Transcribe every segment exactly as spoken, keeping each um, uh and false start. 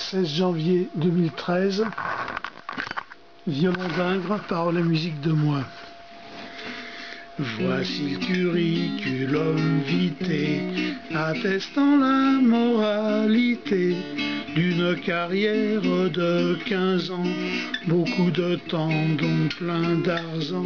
seize janvier deux mille treize, violon d'Ingres, paroles et musique de moi. Voici le curriculum vitae, attestant la moralité d'une carrière de quinze ans, beaucoup de temps dont plein d'argent.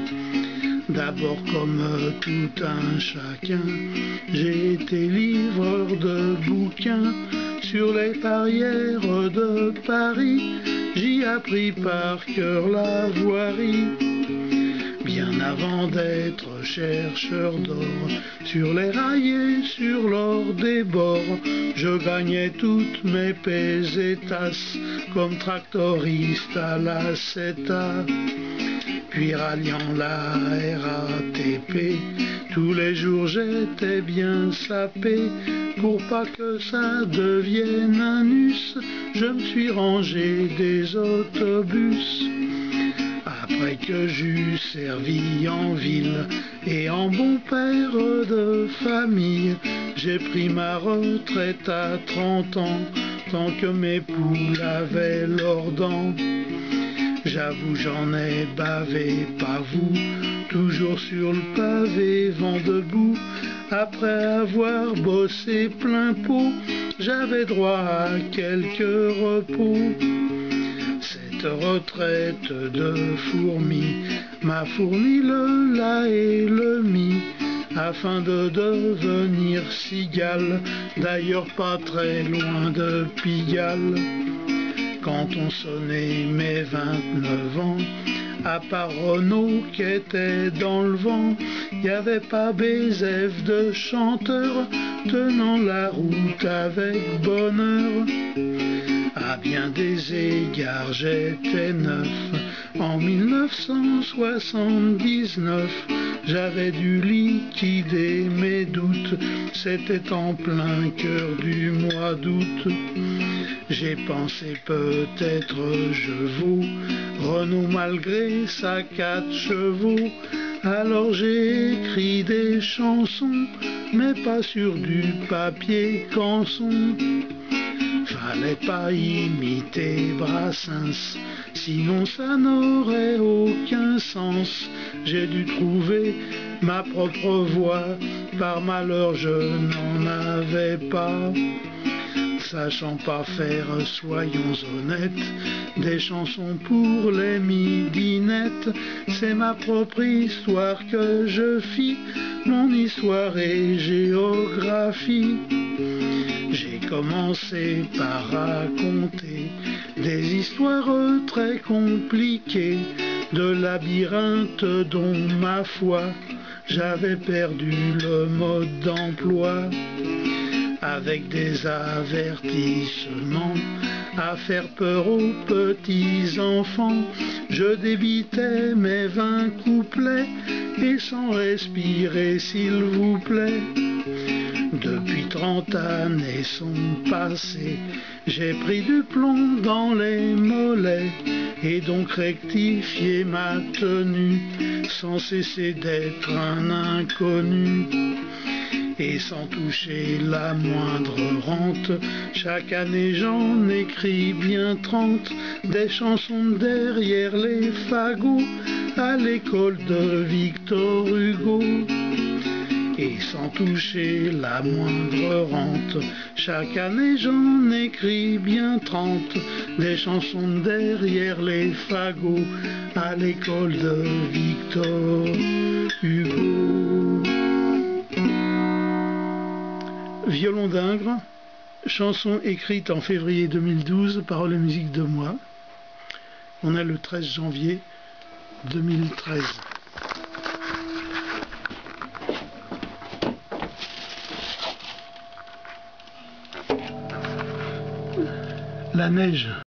D'abord comme tout un chacun, j'ai été livreur de bouquins sur les barrières de Paris. J'y appris par cœur la voirie. Bien avant d'être chercheur d'or, sur les rails et sur l'or des bords, je gagnais toutes mes pesetas comme tractoriste à la CETA. Puis ralliant la R A T P, tous les jours j'étais bien sapé. Pour pas que ça devienne un us, je me suis rangé des autobus. Après que j'eus servi en ville et en bon père de famille, j'ai pris ma retraite à trente ans, tant que mes poules avaient leurs dents. J'avoue j'en ai bavé, pas vous, toujours sur le pavé, vent debout. Après avoir bossé plein pot, j'avais droit à quelques repos. Cette retraite de fourmi m'a fourni le la et le mi, afin de devenir cigale, d'ailleurs pas très loin de Pigalle. Quand on sonnait mes vingt-neuf ans, à part Renaud qui était dans le vent, y avait pas Bézève de chanteur tenant la route avec bonheur. À bien des égards j'étais neuf, en mille neuf cent soixante-dix-neuf, j'avais dû liquider mes doutes, c'était en plein cœur du mois d'août. J'ai pensé peut-être je vaux Renaud malgré sa quatre chevaux. Alors j'ai écrit des chansons, mais pas sur du papier canson. Fallait pas imiter Brassens, sinon ça n'aurait aucun sens. J'ai dû trouver ma propre voix, par malheur je n'en avais pas. Sachant pas faire, soyons honnêtes, des chansons pour les midinettes, c'est ma propre histoire que je fis, mon histoire et géographie. J'ai commencé par raconter des histoires très compliquées, de labyrinthes dont, ma foi, j'avais perdu le mode d'emploi. Avec des avertissements à faire peur aux petits enfants, je débitais mes vingt couplets, et sans respirer s'il vous plaît. Depuis trente années sont passées, j'ai pris du plomb dans les mollets, et donc rectifié ma tenue, sans cesser d'être un inconnu. Et sans toucher la moindre rente, chaque année j'en écris bien trente, des chansons derrière les fagots, à l'école de Victor Hugo. Et sans toucher la moindre rente, chaque année j'en écris bien trente, des chansons derrière les fagots, à l'école de Victor Hugo. Violon d'Ingres, chanson écrite en février deux mille douze, paroles et musique de moi. On est le treize janvier deux mille treize. La neige.